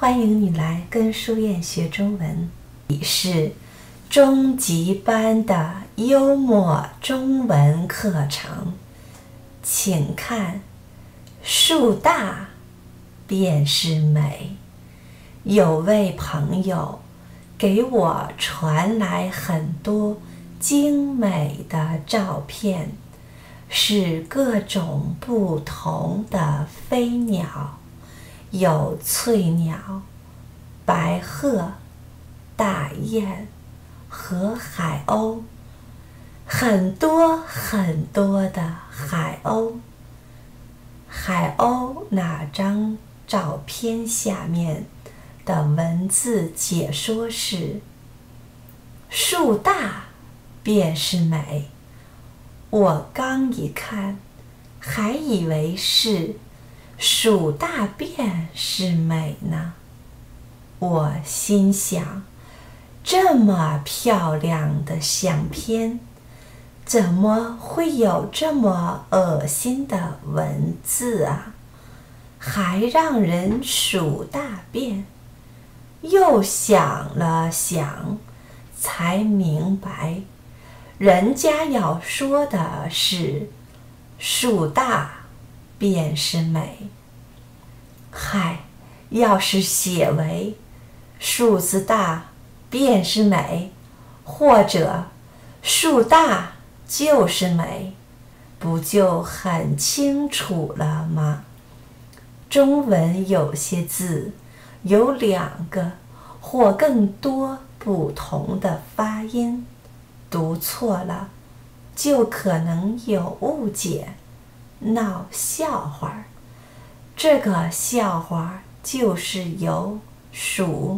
欢迎你来跟书燕学中文。你是中级班的幽默中文课程，请看树大便是美。有位朋友给我传来很多精美的照片，是各种不同的飞鸟，有翠鸟、白鹤、大雁和海鸥，很多很多的海鸥。海鸥那张照片下面的文字解说是：树大便是美。我刚一看，还以为是树大便是美呢。我心想，这么漂亮的相片，怎么会有这么恶心的文字啊？还让人数大便。又想了想，才明白，人家要说的是树大便是美。嗨，要是写为树字大便是美，或者树大就是美，不就很清楚了吗？中文有些字有两个或更多不同的发音，读错了就可能有误解，闹笑话。这个笑话就是由数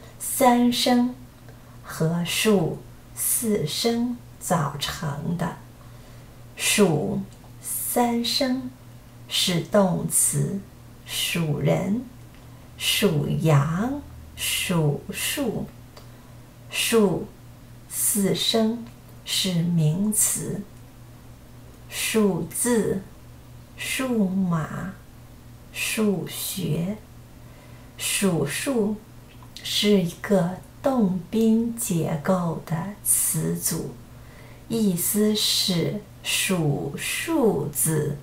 3声和数4声造成的。数3声是动词数人、数羊、数树，数4声是名词数字、数码、数学。数数是一个动宾结构的词组，意思是数数字。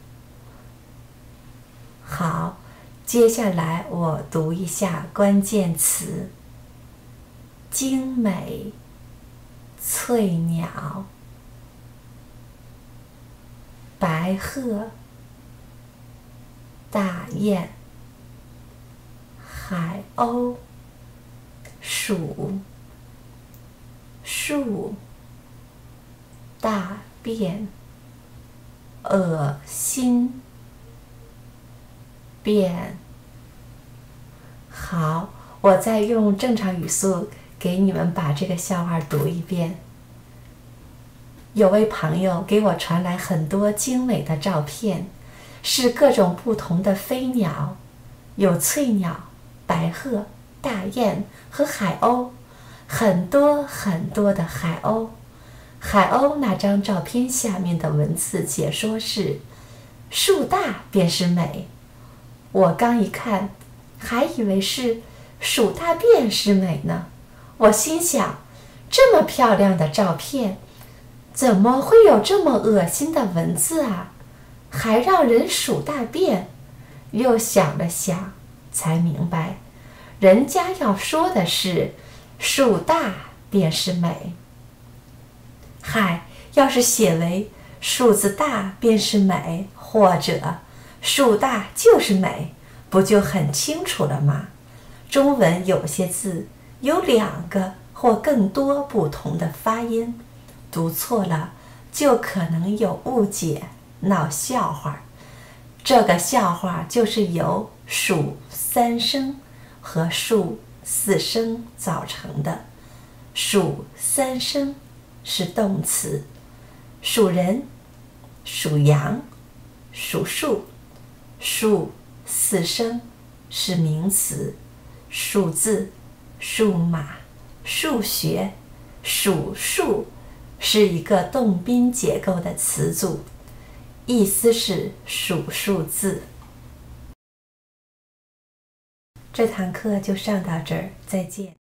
好，接下来我读一下关键词：精美、翠鸟、白鹤、大雁、海鸥、树、树、大便、恶心、便。好，我再用正常语速给你们把这个笑话读一遍。有位朋友给我传来很多精美的照片，是各种不同的飞鸟，有翠鸟、白鹤、大雁和海鸥，很多很多的海鸥。海鸥那张照片下面的文字解说是：树大便是美。我刚一看，还以为是数大便是美呢。我心想，这么漂亮的照片，怎么会有这么恶心的文字啊？还让人数大便。又想了想，才明白，人家要说的是树大便是美。嗨，要是写为数字大便是美，或者树大就是美，不就很清楚了吗？中文有些字有两个或更多不同的发音，读错了就可能有误解，闹笑话。这个笑话就是由数3声和数4声造成的。数3声是动词，数人、数羊、数树；数4声是名词，数字、数码、数学。数数是一个动宾结构的词组，意思是数数字。 这堂课就上到这儿，再见。